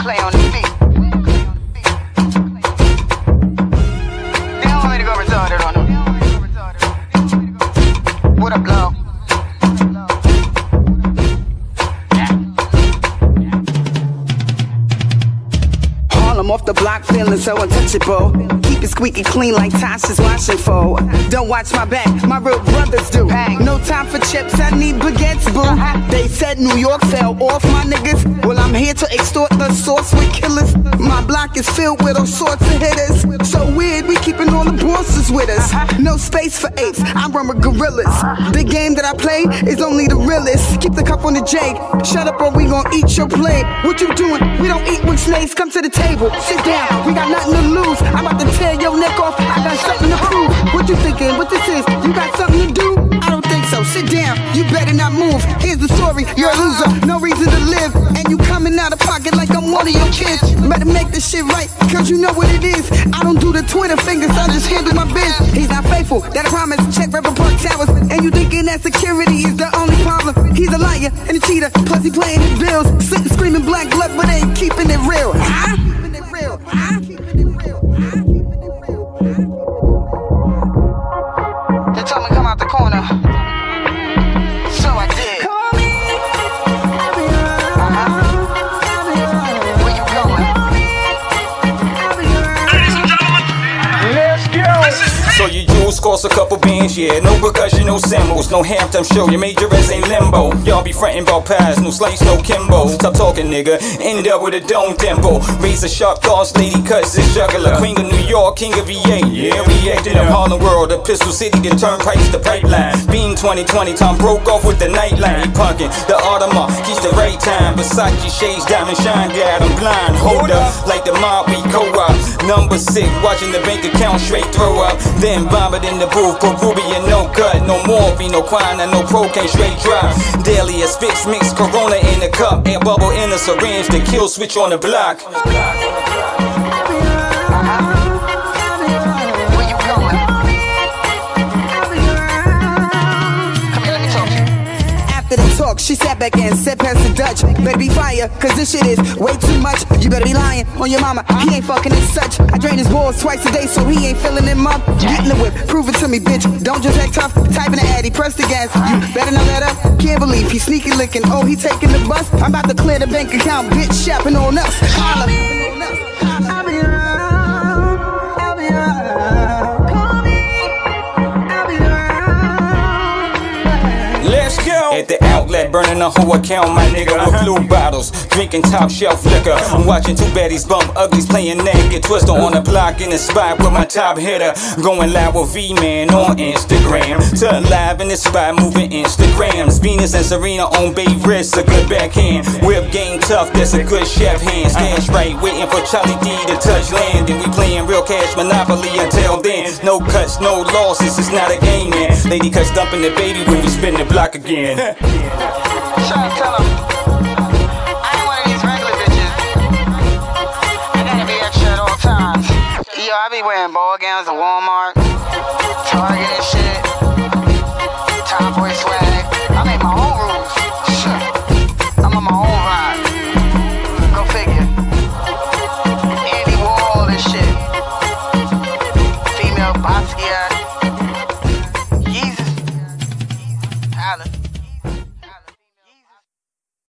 Clay on the beat. They don't want me to go retarded on them. What up, love? I'm off the block feeling so untouchable. Keep it squeaky clean like Tasha's washing for. Don't watch my back, my real brothers do. No time for chips, I need baguettes, boo. They said New York fell off, my niggas. Well, I'm here to extort the source with killers. My block is filled with all sorts of hitters. So weird, we keeping all the bosses with us. No space for apes, I run with gorillas. The game that I play is only the realest. Keep the cup on the J, shut up or we gon' eat your plate. What you doing? We don't eat with snakes, come to the table. Sit down, we got nothing to lose. I'm about to tear your neck off, I got something to prove. What you thinking, what this is? You got something to do? I don't think so, sit down, you better not move. Here's the story, you're a loser, no reason to live. And you coming out of pocket like I'm one of your kids. Better make this shit right, cause you know what it is. I don't do the Twitter fingers, I just handle my biz. He's not faithful, that I promise, check River Park Towers. And you thinking that security is the only problem. He's a liar and a cheater, plus he playing his bills. Sitting screaming black blood, but ain't keeping it real. Huh? They told me come out the corner, so I did. Call me, where you going? Ladies and gentlemen, let's go. So you use cost a couple beans, yeah. No percussion, no cymbals, no halftime show. Your major is ain't limbo. Y'all be frontin' about pies, no slice, no Kimbo. Stop talking, nigga. End up with a dome tempo. Razor sharp thoughts, lady cuts this juggler. Queen of New York, king of VA. Yeah, we acting up Harlem World, the Pistol City, the turnpikes, the pipeline. Beam 2020, Tom broke off with the nightline. He punkin', the Audemars, keeps the right time. Versace shades, diamond shine, got him blind. Hold up, like the mob, we co-op. Number 6, watching the bank account straight throw up. Then vomit in the booth, Peruvian, no cut, no morphine, no quinine, no procaine, straight drop. Daily a fix, mix Corona in the cup, air bubble in the syringe, the kill switch on the block. Where you going? Come here, let me talk to you. After the talk, she sat back and said, pass the Dutch. Better be fire, cause this shit is way too much. You better be lying on your mama, he ain't fucking as such. I drain his balls twice a day, so he ain't filling him up. Get in the whip, prove it to me, bitch. Don't just act tough, type in the addy, press the gas. You better not let up. Can't believe he sneaky licking, oh, he taking the bus. I'm about to clear the bank account, bitch, shopping on us. Holla. I'll be around, I'll be around. Call me, I'll be around. Let's go! At the outlet, burning a whole account, my nigga, with blue bottles, drinking top shelf liquor. I'm watching two baddies bump uglies playing naked. Twister on the block in the spot with my top hitter. Going live with V-Man on Instagram. Turn live in the spot, moving Instagrams. Venus and Serena on Bay wrists, a good backhand. Whip game tough, that's a good chef hand. Stash right, waiting for Charlie D to touch land. And we playing real cash Monopoly until then. No cuts, no losses, it's not a game, man. Lady cuts dumping the baby when we spin the block again. Try to tell him I ain't one of these regular bitches. I gotta be extra at all times. Yo, I be wearing ball gowns at Walmart, Target and shit.